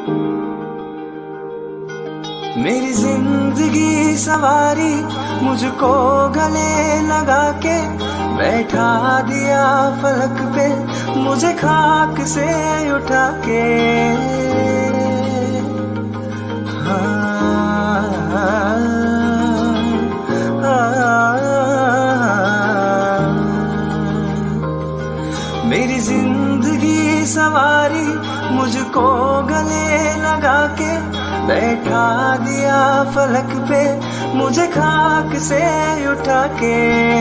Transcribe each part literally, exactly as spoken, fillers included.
मेरी जिंदगी सवारी मुझको गले लगा के बैठा दिया फलक पे, मुझे खाक से उठा के। हाँ, मेरी जिंदगी सवारी मुझको गले लगा के बैठा दिया फलक पे, मुझे खाक से उठा के।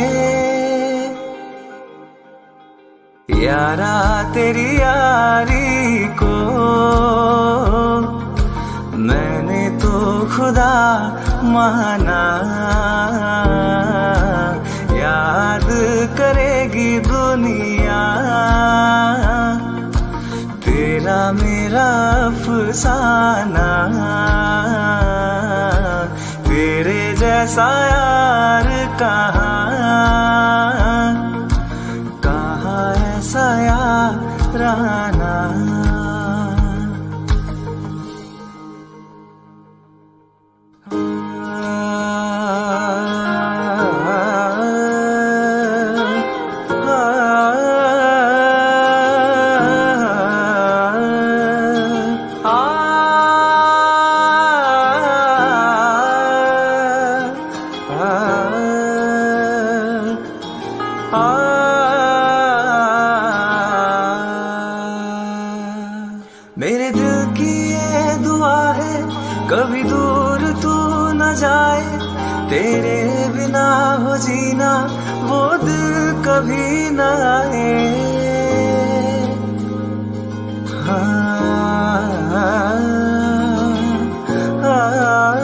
यारा तेरी यारी को मैंने तो खुदा माना, याद करेगी दुनिया तेरा मेरा अफसाना। तेरे जैसा यार कहाँ, कहाँ ऐसा याराना। मेरे दिल की ये दुआ है कभी दूर तू न जाए, तेरे बिना हो जीना वो दिल कभी न आए। हाँ, हाँ,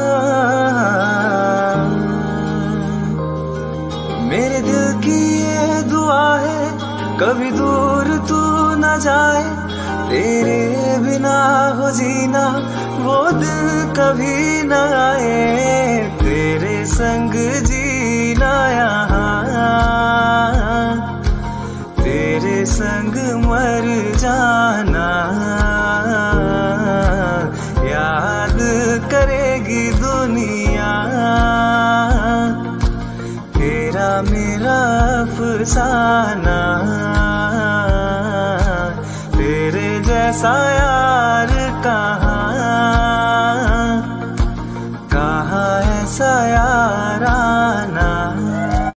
मेरे दिल की ये दुआ है कभी दूर तू न जाए, तेरे बिना हो जीना वो दिल कभी न आए। तेरे संग जीना यहाँ, तेरे संग मर जाना। याद करेगी दुनिया तेरा मेरा अफसाना। तेरे जैसा यार